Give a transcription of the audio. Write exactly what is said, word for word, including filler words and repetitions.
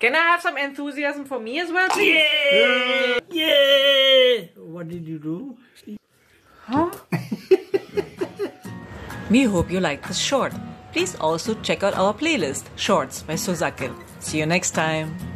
Can I have some enthusiasm for me as well, please? Yeah! Yeah! What did you do? Huh? We hope you liked this short. Please also check out our playlist, Shorts by Suzakhil. See you next time.